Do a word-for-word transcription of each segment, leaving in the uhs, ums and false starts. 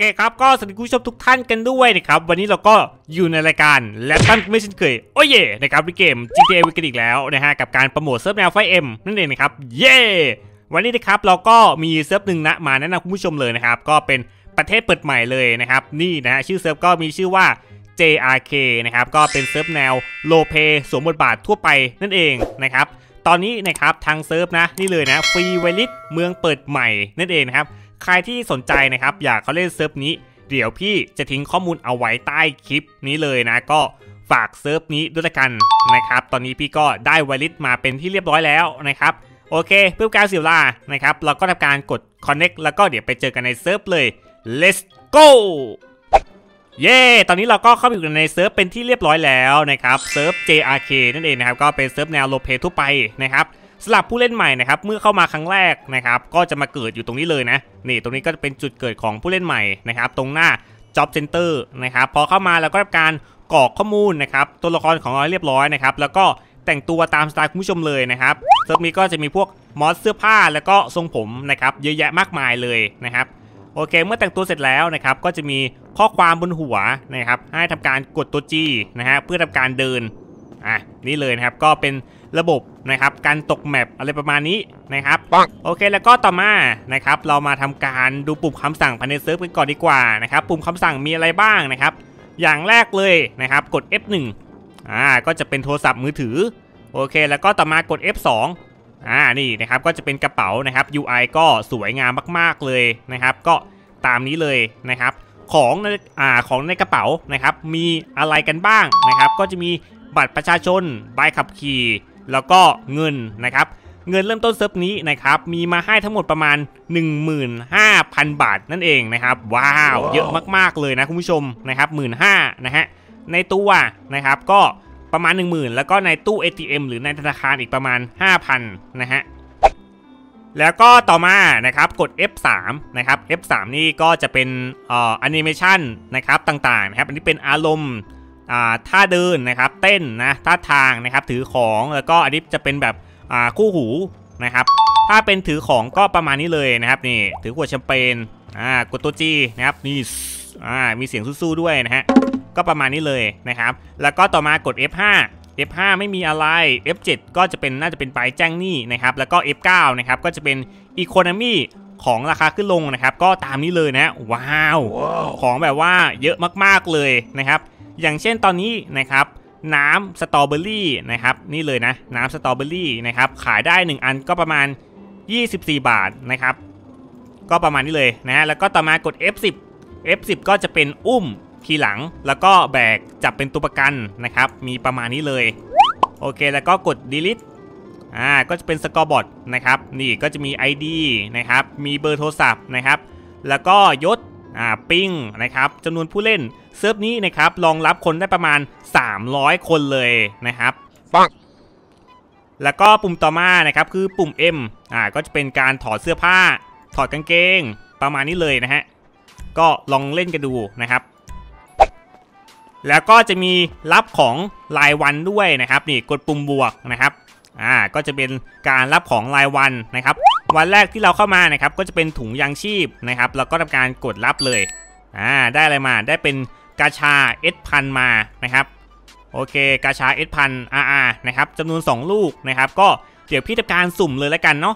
ครับก็สวัสดีคุณผู้ชมทุกท่านกันด้วยนะครับวันนี้เราก็อยู่ในรายการและตั้งไม่เช่นเคยโอ้ยนะครับในเกม จี ที เอ กันอีกแล้วนะฮะกับการโปรโมทเซิร์ฟแนวไฟเอ็มนั่นเองนะครับเย่วันนี้นะครับเราก็มีเซิร์ฟหนึ่งนะมาแนะนำคุณผู้ชมเลยนะครับก็เป็นประเทศเปิดใหม่เลยนะครับนี่นะฮะชื่อเซิร์ฟก็มีชื่อว่า เจ อาร์ เค นะครับก็เป็นเซิร์ฟแนวโลเปสวมบทบาททั่วไปนั่นเองนะครับตอนนี้นะครับทางเซิร์ฟนะนี่เลยนะฟรีไวลิสเมืองเปิดใหม่นั่นเองนะครับใครที่สนใจนะครับอยากเขาเล่นเซิร์ฟนี้เดี๋ยวพี่จะทิ้งข้อมูลเอาไว้ใต้คลิปนี้เลยนะก็ฝากเซิร์ฟนี้ด้วยกันนะครับตอนนี้พี่ก็ได้ไวลิสมาเป็นที่เรียบร้อยแล้วนะครับโอเคเพื่อการเสียเวลานะครับเราก็ทำการกด Connect แล้วก็เดี๋ยวไปเจอกันในเซิร์ฟเลย let's go เย้ตอนนี้เราก็เข้าไปอยู่ในเซิร์ฟเป็นที่เรียบร้อยแล้วนะครับเซิร์ฟ เจ อาร์ เค นั่นเองนะครับก็เป็นเซิร์ฟแนวโลเปทั่วไปนะครับสำหรับผู้เล่นใหม่นะครับเมื่อเข้ามาครั้งแรกนะครับก็จะมาเกิดอยู่ตรงนี้เลยนะนี่ตรงนี้ก็จะเป็นจุดเกิดของผู้เล่นใหม่นะครับตรงหน้า Job Center นะครับพอเข้ามาแล้วก็ทำการกรอกข้อมูลนะครับตัวละครของเราเรียบร้อยนะครับแล้วก็แต่งตัวตามสไตล์คุณผู้ชมเลยนะครับเซิร์ฟนี้ก็จะมีพวกมอสเสื้อผ้าแล้วก็ทรงผมนะครับเยอะแยะมากมายเลยนะครับโอเคเมื่อแต่งตัวเสร็จแล้วนะครับก็จะมีข้อความบนหัวนะครับให้ทำการกดตัว G นะฮะเพื่อทำการเดินอ่ะนี่เลยนะครับก็เป็นระบบนะครับการตกแมปอะไรประมาณนี้นะครับโอเคแล้วก็ต่อมานะครับเรามาทำการดูปุ่มคำสั่งภายในเซิร์ฟกันก่อนดีกว่านะครับปุ่มคำสั่งมีอะไรบ้างนะครับอย่างแรกเลยนะครับกด เอฟ หนึ่ง อ่าก็จะเป็นโทรศัพท์มือถือโอเคแล้วก็ต่อมากด เอฟ สอง อ่านี่นะครับก็จะเป็นกระเป๋านะครับ ยู ไอ ก็สวยงามมากๆเลยนะครับก็ตามนี้เลยนะครับของในอ่าของในกระเป๋านะครับมีอะไรกันบ้างนะครับก็จะมีบัตรประชาชนใบขับขี่แล้วก็เงินนะครับเงินเริ่มต้นเซิร์ฟนี้นะครับมีมาให้ทั้งหมดประมาณ หนึ่งหมื่นห้าพัน บาทนั่นเองนะครับว้าวเยอะมากๆเลยนะคุณผู้ชมนะครับ หนึ่งหมื่นห้าพัน นะฮะในตัวนะครับก็ประมาณ หนึ่งหมื่น แล้วก็ในตู้ เอ ที เอ็ม หรือในธนาคารอีกประมาณ ห้าพัน นะฮะแล้วก็ต่อมานะครับกด เอฟ สาม นะครับ เอฟ สาม นี่ก็จะเป็นเอ่อแอนิเมชันนะครับต่างๆนะครับอันนี้เป็นอารมณ์อ่าท่าเดินนะครับเต้นนะท่าทางนะครับถือของแล้วก็อันนี้จะเป็นแบบอ่าคู่หูนะครับถ้าเป็นถือของก็ประมาณนี้เลยนะครับนี่ถือขวดแชมเปญอ่ากดตัว G นะครับนี่อ่ามีเสียงสู้ๆด้วยนะฮะก็ประมาณนี้เลยนะครับแล้วก็ต่อมากด เอฟ ห้า เอฟ ห้า ไม่มีอะไร เอฟ เจ็ด ก็จะเป็นน่าจะเป็นใบแจ้งหนี้นะครับแล้วก็ เอฟ เก้า นะครับก็จะเป็น Economy ของราคาขึ้นลงนะครับก็ตามนี้เลยนะว้าว wow. ของแบบว่าเยอะมากๆเลยนะครับอย่างเช่นตอนนี้นะครับน้ำสตรอเบอรี่นะครับนี่เลยนะน้ำสตรอเบอรี่นะครับขายได้หนึ่งอันก็ประมาณยี่สิบสี่บาทนะครับก็ประมาณนี้เลยนะฮะแล้วก็ต่อมากด เอฟ สิบ เอฟ สิบ ก็จะเป็นอุ้มขี่หลังแล้วก็แบกจับเป็นตัวประกันนะครับมีประมาณนี้เลยโอเคแล้วก็กด delete อ่าก็จะเป็นสกอร์บอร์ดนะครับนี่ก็จะมี ไอ ดี นะครับมีเบอร์โทรศัพท์นะครับแล้วก็ยศอ่าปิ้งนะครับจำนวนผู้เล่นเซิร์ฟนี้นะครับรองรับคนได้ประมาณสามร้อยคนเลยนะครับปังแล้วก็ปุ่มต่อมานะครับคือปุ่ม M อ่าก็จะเป็นการถอดเสื้อผ้าถอดกางเกงประมาณนี้เลยนะฮะก็ลองเล่นกันดูนะครับแล้วก็จะมีรับของรายวันด้วยนะครับนี่กดปุ่มบวกนะครับอ่าก็จะเป็นการรับของรายวันนะครับวันแรกที่เราเข้ามานะครับก็จะเป็นถุงยางชีพนะครับแล้วก็ทำการกดรับเลยอ่าได้อะไรมาได้เป็นกาชา เอส พัน มานะครับโอเคกาชา เอส พัน อาร์ อาร์ นะครับจำนวนสองลูกนะครับก็เดี๋ยวพี่ทำการสุ่มเลยแล้วกันเนาะ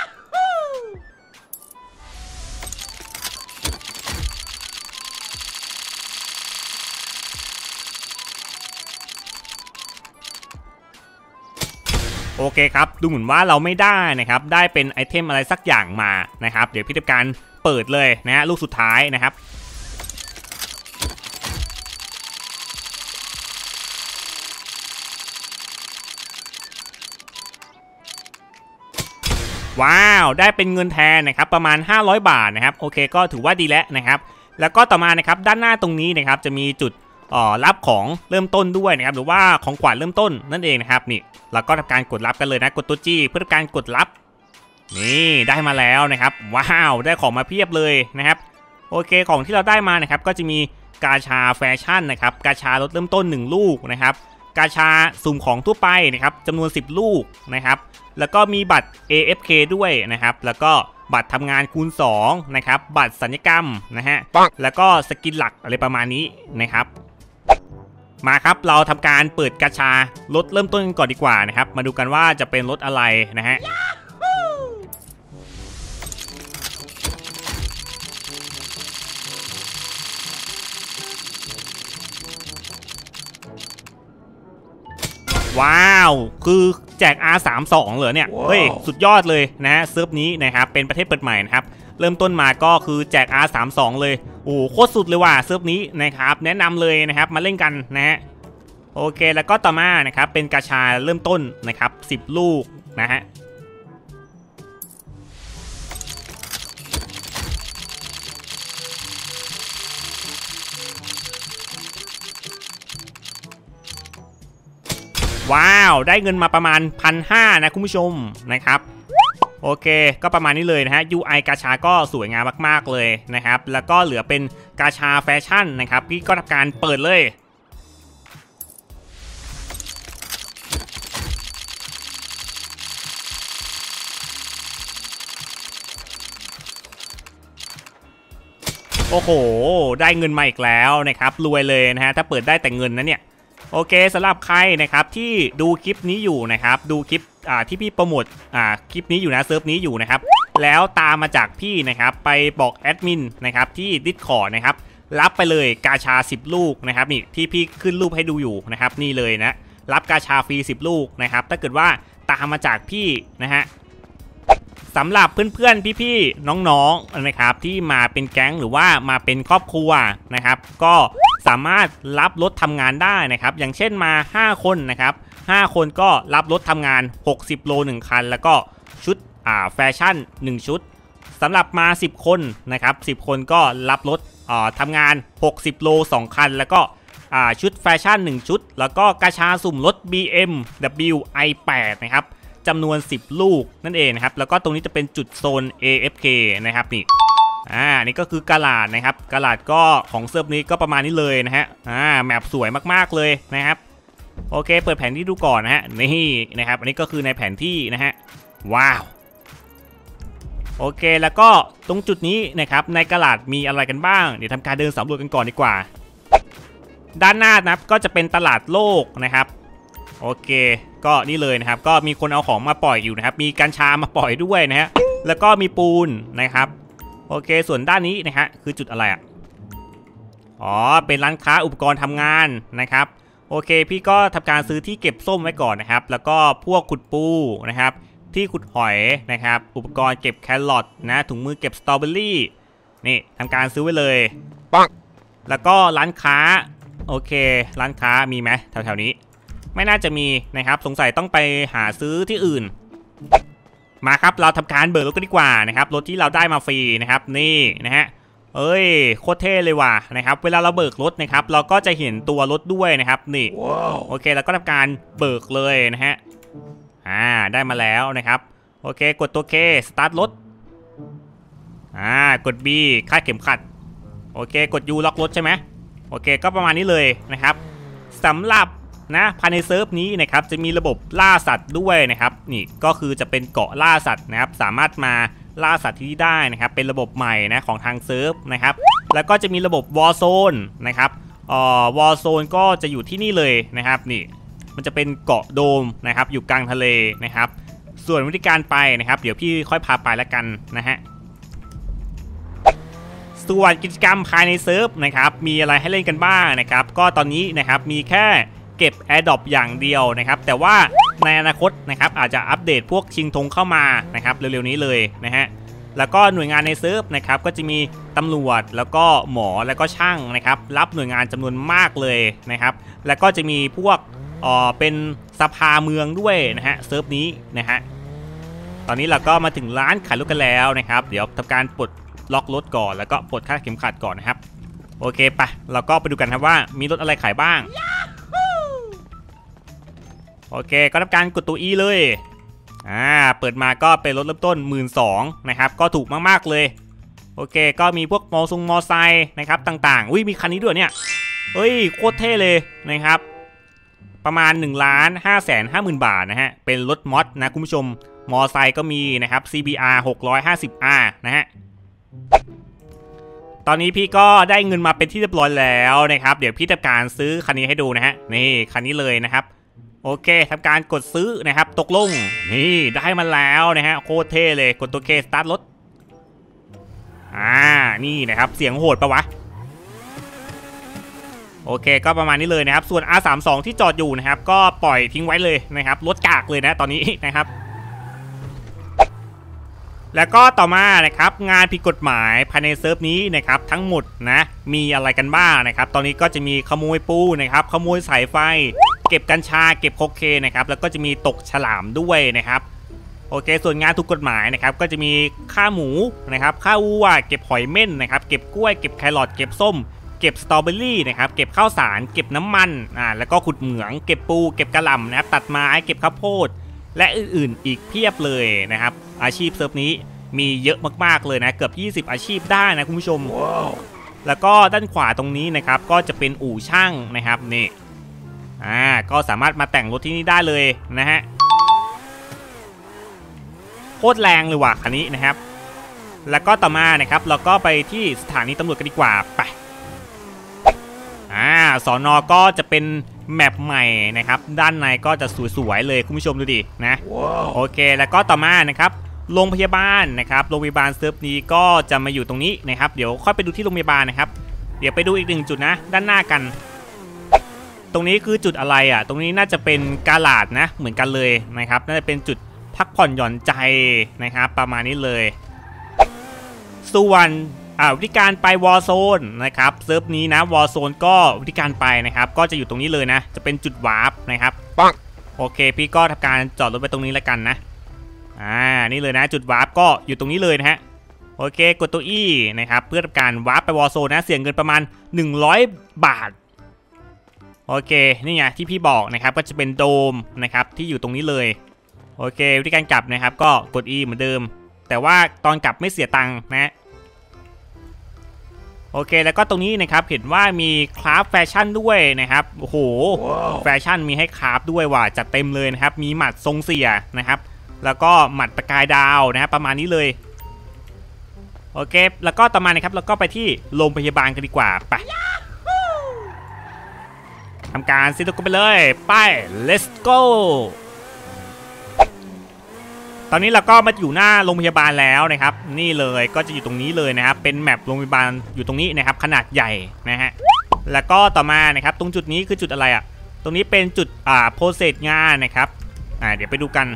โอเคครับดูเหมือนว่าเราไม่ได้นะครับได้เป็นไอเทมอะไรสักอย่างมานะครับเดี๋ยวพี่ทำการเปิดเลยนะฮะลูกสุดท้ายนะครับว้าวได้เป็นเงินแทนนะครับประมาณห้าร้อยบาทนะครับโอเคก็ถือว่าดีแล้วนะครับแล้วก็ต่อมานะครับด้านหน้าตรงนี้นะครับจะมีจุดอ๋อรับของเริ่มต้นด้วยนะครับหรือว่าของขวัญเริ่มต้นนั่นเองนะครับนี่เราก็ทำการกดรับกันเลยนะกดตัว G เพื่อทำการกดรับนี่ได้มาแล้วนะครับว้าวได้ของมาเพียบเลยนะครับโอเคของที่เราได้มานะครับก็จะมีกาชาแฟชั่นนะครับกาชารถเริ่มต้นหนึ่งลูกนะครับกาชาสุ่มของทั่วไปนะครับจำนวนสิบลูกนะครับแล้วก็มีบัตร เอ เอฟ เค ด้วยนะครับแล้วก็บัตรทำงานคูณสองนะครับบัตรสัญญกรรมนะฮะแล้วก็สกินหลักอะไรประมาณนี้นะครับมาครับเราทำการเปิดกาชารถเริ่มต้นกันก่อนดีกว่านะครับมาดูกันว่าจะเป็นรถอะไรนะฮะว้าวคือแจก อาร์ สามสิบสอง เหรอเนี่ย wow. เฮ้ยสุดยอดเลยนะเซิร์ฟนี้นะครับเป็นประเทศเปิดใหม่นะครับเริ่มต้นมาก็คือแจก อาร์ สามสิบสอง เลยโอ้โคตรสุดเลยว่ะเซิร์ฟนี้นะครับแนะนำเลยนะครับมาเล่นกันนะฮะโอเคแล้วก็ต่อมานะครับเป็นกาชาเริ่มต้นนะครับสิบลูกนะฮะว้าวได้เงินมาประมาณ หนึ่งพันห้าร้อย นะคุณผู้ชมนะครับโอเคก็ประมาณนี้เลยนะฮะ ยู ไอ กาชาก็สวยงามมากๆเลยนะครับแล้วก็เหลือเป็นกาชาแฟชั่นนะครับพี่ก็ทำการเปิดเลยโอ้โหได้เงินมาอีกแล้วนะครับรวยเลยนะฮะถ้าเปิดได้แต่เงินนะเนี่ยโอเคสำหรับใครนะครับที่ดูคลิปนี้อยู่นะครับดูคลิปอ่าที่พี่โปรโมทอ่าคลิปนี้อยู่นะเซิร์ฟนี้อยู่นะครับแล้วตามมาจากพี่นะครับไปบอกแอดมินนะครับที่ Discord นะครับรับไปเลยกาชาสิบลูกนะครับนี่ที่พี่ขึ้นรูปให้ดูอยู่นะครับนี่เลยนะรับกาชาฟรีสิบลูกนะครับถ้าเกิดว่าตามมาจากพี่นะฮะสำหรับเพื่อนๆพี่ๆน้องๆนะครับที่มาเป็นแก๊งหรือว่ามาเป็นครอบครัวนะครับก็สามารถรับรถทำงานได้นะครับอย่างเช่นมาห้าคนนะครับห้าคนก็รับรถทำงานหกสิบโลหนึ่งคันแล้วก็ชุดอ่าแฟชั่นหนึ่งชุดสำหรับมาสิบคนนะครับสิบคนก็รับรถอ่าทำงานหกสิบโลสองคันแล้วก็อ่าชุดแฟชั่นหนึ่งชุดแล้วก็กาชาสุ่มรถ บี เอ็ม ดับเบิลยู ไอ แปด นะครับจำนวนสิบลูกนั่นเองนะครับแล้วก็ตรงนี้จะเป็นจุดโซน เอ เอฟ เค นะครับนี่อ่านี่ก็คือกาลาดนะครับกาลาดก็ของเซิร์ฟนี้ก็ประมาณนี้เลยนะฮะอ่าแมปสวยมากๆเลยนะครับโอเคเปิดแผนที่ดูก่อนนะฮะนี่นะครับอันนี้ก็คือในแผนที่นะฮะว้าวโอเคแล้วก็ตรงจุดนี้นะครับในกาลาดมีอะไรกันบ้างเดี๋ยวทำการเดินสำรวจกันก่อนดีกว่าด้านหน้านะครับก็จะเป็นตลาดโลกนะครับโอเคก็นี่เลยนะครับก็มีคนเอาของมาปล่อยอยู่นะครับมีกัญชามาปล่อยด้วยนะฮะแล้วก็มีปูนนะครับโอเคส่วนด้านนี้นะฮะคือจุดอะไรอ่ะอ๋อเป็นร้านค้าอุปกรณ์ทำงานนะครับโอเคพี่ก็ทำการซื้อที่เก็บส้มไว้ก่อนนะครับแล้วก็พวกขุดปูนะครับที่ขุดหอยนะครับอุปกรณ์เก็บแครอทนะถุงมือเก็บสตรอเบอรี่นี่ทำการซื้อไว้เลยปังแล้วก็ร้านค้าโอเคร้านค้ามีไหมแถวๆนี้ไม่น่าจะมีนะครับสงสัยต้องไปหาซื้อที่อื่นมาครับเราทำการเบิกรถกันดีกว่านะครับรถที่เราได้มาฟรีนะครับนี่นะฮะเอ้ยโคตรเท่เลยว่ะนะครับเวลาเราเบิกรถนะครับเราก็จะเห็นตัวรถด้วยนะครับนี่ wow. โอเคแล้วก็ทำการเบิกเลยนะฮะอ่าได้มาแล้วนะครับโอเคกดตัว K สตาร์ทรถอ่ากด B คาดเข็มขัดโอเคกด U ล็อกรถใช่ไหมโอเคก็ประมาณนี้เลยนะครับสำหรับนะภายในเซิร์ฟนี้นะครับจะมีระบบล่าสัตว์ด้วยนะครับนี่ก็คือจะเป็นเกาะล่าสัตว์นะครับสามารถมาล่าสัตว์ที่ได้นะครับเป็นระบบใหม่นะของทางเซิร์ฟนะครับแล้วก็จะมีระบบวอร์โซนนะครับอ่อวอร์โซนก็จะอยู่ที่นี่เลยนะครับนี่มันจะเป็นเกาะโดมนะครับอยู่กลางทะเลนะครับส่วนวิธีการไปนะครับเดี๋ยวพี่ค่อยพาไปแล้วกันนะฮะส่วนกิจกรรมภายในเซิร์ฟนะครับมีอะไรให้เล่นกันบ้างนะครับก็ตอนนี้นะครับมีแค่เก็บ Airddrop อย่างเดียวนะครับแต่ว่าในอนาคตนะครับอาจจะอัปเดตพวกชิงธงเข้ามานะครับเร็วๆนี้เลยนะฮะแล้วก็หน่วยงานในเซิร์ฟนะครับก็จะมีตำรวจแล้วก็หมอแล้วก็ช่างนะครับรับหน่วยงานจำนวนมากเลยนะครับแล้วก็จะมีพวกเอ่อเป็นสภาเมืองด้วยนะฮะเซิร์ฟนี้นะฮะตอนนี้เราก็มาถึงร้านขายรถกันแล้วนะครับเดี๋ยวทำการปลดล็อกรถก่อนแล้วก็ปลดคาดเข็มขัดก่อนนะครับโอเคไปเราก็ไปดูกันครับว่ามีรถอะไรขายบ้างโอเคก็ทำการกดตัว E เลยอ่าเปิดมาก็เป็นรถเริ่มต้น หนึ่งหมื่นสองพัน นะครับก็ถูกมากๆเลยโอเคก็มีพวกมอซุงมอไซค์นะครับต่างๆอุ้ยมีคันนี้ด้วยเนี่ยเฮ้ยโคตรเท่เลยนะครับประมาณ หนึ่งล้านห้าแสนห้าหมื่น บาทนะฮะเป็นรถมอดนะคุณผู้ชมมอไซค์ก็มีนะครับ ซี บี อาร์ หกร้อยห้าสิบ อาร์ นะฮะตอนนี้พี่ก็ได้เงินมาเป็นที่เรียบร้อยแล้วนะครับเดี๋ยวพี่ทำการซื้อคันนี้ให้ดูนะฮะนี่คันนี้เลยนะครับโอเคทำการกดซื้อนะครับตกลงนี่ได้มาแล้วนะฮะโคตรเท่เลยกดตัวเคสตาร์ทรถอ่านี่นะครับเสียงโหดปะวะโอเคก็ประมาณนี้เลยนะครับส่วน อาร์ สามสิบสอง ที่จอดอยู่นะครับก็ปล่อยทิ้งไว้เลยนะครับรถกากเลยนะตอนนี้นะครับแล้วก็ต่อมานะครับงานผิดกฎหมายภายในเซิร์ฟนี้นะครับทั้งหมดนะมีอะไรกันบ้างนะครับตอนนี้ก็จะมีขโมยปูนะครับขโมยสายไฟเก็บกัญชาเก็บโคเคนนะครับแล้วก็จะมีตกฉลามด้วยนะครับโอเคส่วนงานถูกกฎหมายนะครับก็จะมีฆ่าหมูนะครับฆ่าวัวเก็บหอยเม่นนะครับเก็บกล้วยเก็บแครอทเก็บส้มเก็บสตรอเบอรี่นะครับเก็บข้าวสารเก็บน้ำมันอ่าแล้วก็ขุดเหมืองเก็บปูเก็บกระหล่ำนะครับตัดไม้เก็บข้าวโพดและอื่นๆอีกเพียบเลยนะครับอาชีพเซิร์ฟนี้มีเยอะมากๆเลยนะเกือบยี่สิบอาชีพได้นะคุณผู้ชม wow. แล้วก็ด้านขวาตรงนี้นะครับก็จะเป็นอู่ช่างนะครับนี่อ่าก็สามารถมาแต่งรถที่นี่ได้เลยนะฮะโคตรแรงเลยว่ะคันนี้นะครับแล้วก็ต่อมานะครับเราก็ไปที่สถานีตำรวจกันดีกว่าไปอ่าสน.ก็จะเป็นแมปใหม่นะครับด้านในก็จะสวยๆเลยคุณผู้ชมดูดินะ wow. โอเคแล้วก็ต่อมานะครับโรงพยาบาลนะครับโรงพยาบาลเซิร์ฟนี้ก็จะมาอยู่ตรงนี้นะครับเดี๋ยวค่อยไปดูที่โรงพยาบาลนะครับเดี๋ยวไปดูอีกหนึ่งจุดนะด้านหน้ากันตรงนี้คือจุดอะไรอ่ะตรงนี้น่าจะเป็นกาลาดนะเหมือนกันเลยนะครับน่าจะเป็นจุดพักผ่อนหย่อนใจนะครับประมาณนี้เลยส่วนวิธีการไปวอร์โซนนะครับเซิร์ฟนี้นะวอร์โซนก็วิธีการไปนะครับก็จะอยู่ตรงนี้เลยนะจะเป็นจุดวาร์ปนะครับปังโอเคพี่ก็ทำการจอดรถไปตรงนี้แล้วกันนะอ่านี่เลยนะจุดวาร์ปก็อยู่ตรงนี้เลยนะฮะโอเคกดตัว E นะครับเพื่อทำการวาร์ปไปวอร์โซนนะเสียเงินประมาณหนึ่งร้อยบาทโอเคนี่ไงที่พี่บอกนะครับก็จะเป็นโดมนะครับที่อยู่ตรงนี้เลยโอเควิธีการกลับนะครับก็กด E เหมือนเดิมแต่ว่าตอนกลับไม่เสียตังค์นะโอเคแล้วก็ตรงนี้นะครับเห็นว่ามีคราฟแฟชั่นด้วยนะครับโอ้โห wow. แฟชั่นมีให้คราฟด้วยว่ะจัดเต็มเลยนะครับมีหมัดทรงเสียนะครับแล้วก็หมัดประกายดาวนะครับประมาณนี้เลยโอเคแล้วก็ต่อมานะครับเราก็ไปที่โรงพยาบาลกันดีกว่าไปทำการซื้อตัวกันไปเลยไป let's go ตอนนี้เราก็มาอยู่หน้าโรงพยาบาลแล้วนะครับนี่เลยก็จะอยู่ตรงนี้เลยนะครับเป็นแมปโรงพยาบาลอยู่ตรงนี้นะครับขนาดใหญ่นะฮะแล้วก็ต่อมานะครับตรงจุดนี้คือจุดอะไรอ่ะตรงนี้เป็นจุดอ่าโปรเซสงานนะครับอ่าเดี๋ยวไปดูกัน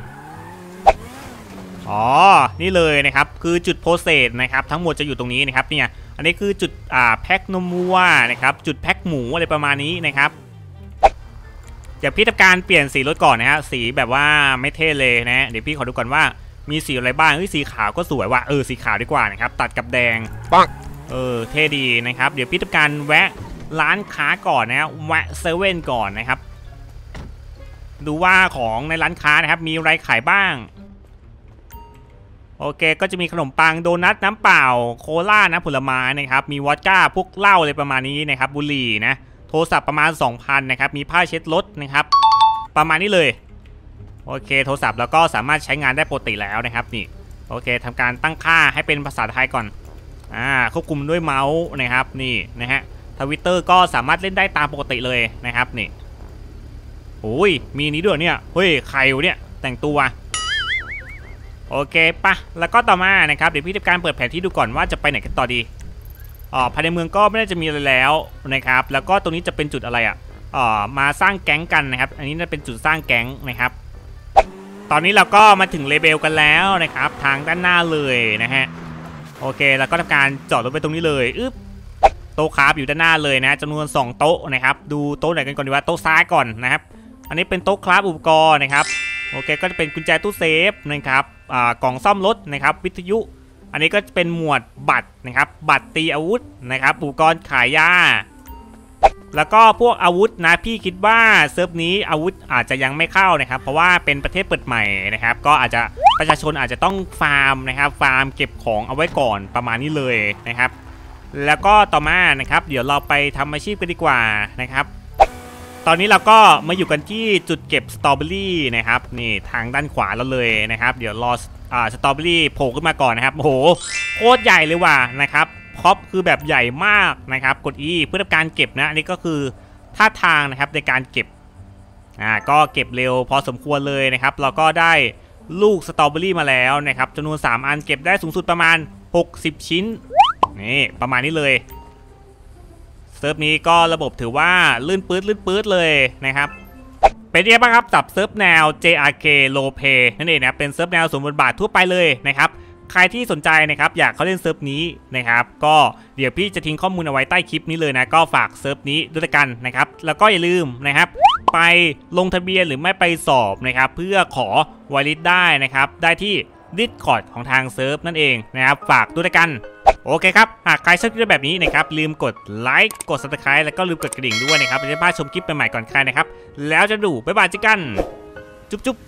อ๋อนี่เลยนะครับคือจุดโปรเซสนะครับทั้งหมดจะอยู่ตรงนี้นะครับเนี่ยอันนี้คือจุดอ่าแพ็คนมวัวนะครับจุดแพ็คหมูอะไรประมาณนี้นะครับเดี๋ยวพี่ทำการเปลี่ยนสีรถก่อนนะฮะสีแบบว่าไม่เท่เลยนะเดี๋ยวพี่ขอดูก่อนว่ามีสีอะไรบ้างเฮ้ยสีขาวก็สวยว่ะเออสีขาวดีกว่านะครับตัดกับแดงปังเออเท่ดีนะครับเดี๋ยวพี่ทำการแวะร้านค้าก่อนนะแวะเซเว่นก่อนนะครับดูว่าของในร้านค้านะครับมีอะไรขายบ้างโอเคก็จะมีขนมปังโดนัทน้ำเปล่าโคลานะผลไม้นะครับมีวอดก้าพวกเหล้าอะไรประมาณนี้นะครับบุหรี่นะโทรศัพท์ประมาณ สองพัน นะครับมีผ้าเช็ดรถนะครับประมาณนี้เลยโอเคโทรศัพท์แล้วก็สามารถใช้งานได้ปกติแล้วนะครับนี่โอเคทำการตั้งค่าให้เป็นภาษาไทยก่อนอ่าควบคุมด้วยเมาส์นะครับนี่นะฮะทวิตเตอร์ก็สามารถเล่นได้ตามปกติเลยนะครับนี่โอ้ยมีนี้ด้วยเนี่ยเฮ้ยใครวะเนี่ยแต่งตัวโอเคปะแล้วก็ต่อมานะครับเดี๋ยวพี่ทำการเปิดแผนที่ดูก่อนว่าจะไปไหนกันต่อดีอ๋อภายในเมืองก็ไม่น่าจะมีอะไรแล้วนะครับแล้วก็ตรงนี้จะเป็นจุดอะไรอ่ะอ๋อมาสร้างแก๊งกันนะครับอันนี้น่าเป็นจุดสร้างแก๊งนะครับตอนนี้เราก็มาถึงเลเบลกันแล้วนะครับทางด้านหน้าเลยนะฮะโอเคแล้วก็ทำการจอดรถไปตรงนี้เลยอึ๊บโต๊ะคราฟอยู่ด้านหน้าเลยนะจำนวนสองโต๊ะนะครับดูโต๊ะไหนกันก่อนดีว่าโต๊ะซ้ายก่อนนะครับอันนี้เป็นโต๊ะคราฟอุปกรณ์นะครับโอเคก็จะเป็นกุญแจตู้เซฟนะครับอ่ากล่องซ่อมรถนะครับวิทยุอันนี้ก็เป็นหมวดบัตรนะครับบัตรตีอาวุธนะครับอุปกรณ์ขายยาแล้วก็พวกอาวุธนะพี่คิดว่าเซิร์ฟนี้อาวุธอาจจะยังไม่เข้านะครับเพราะว่าเป็นประเทศเปิดใหม่นะครับก็อาจจะประชาชนอาจจะต้องฟาร์มนะครับฟาร์มเก็บของเอาไว้ก่อนประมาณนี้เลยนะครับแล้วก็ต่อมานะครับเดี๋ยวเราไปทำอาชีพกันดีกว่านะครับตตอนนี้เราก็มาอยู่กันที่จุดเก็บสตรอเบอรี่นะครับนี่ทางด้านขวาเราเลยนะครับเดี๋ยวรออ่าสตรอเบอรี่โผล่ขึ้นมาก่อนนะครับโอ้โหโคตรใหญ่เลยว่ะนะครับพร็อพคือแบบใหญ่มากนะครับกด E เพื่อทำการเก็บนะอันนี้ก็คือท่าทางนะครับในการเก็บอ่าก็เก็บเร็วพอสมควรเลยนะครับเราก็ได้ลูกสตรอเบอรี่มาแล้วนะครับจำนวนสามอันเก็บได้สูงสุดประมาณหกสิบชิ้นนี่ประมาณนี้เลยเซิร์ฟนี้ก็ระบบถือว่าลื่นปื๊ดลื่นปื๊ดเลยนะครับเป็นยังไงบ้างครับกับเซิร์ฟแนว เจ อาร์ เค Roleplay นั่นเองนะเป็นเซิร์ฟแนวสมบทบาททั่วไปเลยนะครับใครที่สนใจนะครับอยากเข้าเล่นเซิร์ฟนี้นะครับก็เดี๋ยวพี่จะทิ้งข้อมูลเอาไว้ใต้คลิปนี้เลยนะก็ฝากเซิร์ฟนี้ด้วยกันนะครับแล้วก็อย่าลืมนะครับไปลงทะเบียนหรือไม่ไปสอบนะครับเพื่อขอไวลิสได้นะครับได้ที่ Discord ของทางเซิร์ฟนั่นเองนะครับฝากด้วยกันโอเคครับหากใครชอบคลิปแบบนี้นะครับลืมกดไลค์กด ซับสไครบ์ แล้วก็ลืมกดกระดิ่งด้วยนะครับจะได้พลาดชมคลิปใหม่ๆก่อนใครนะครับแล้วจะดูบ๊ายบายเจอกันจุ๊บๆ